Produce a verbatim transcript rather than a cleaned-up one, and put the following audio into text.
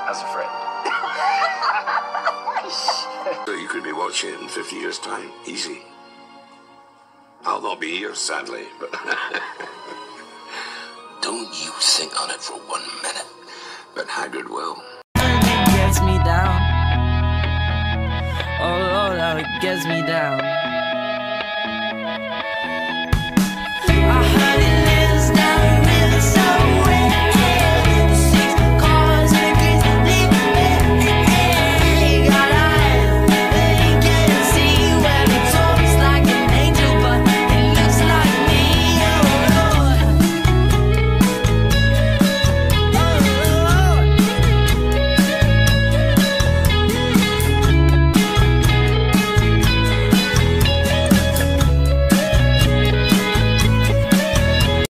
as a friend. So you could be watching in fifty years' time. Easy. I'll not be here, sadly, but... Don't you think on it for one minute. But Hagrid will. It gets me down. Oh Lord, how it gets me down.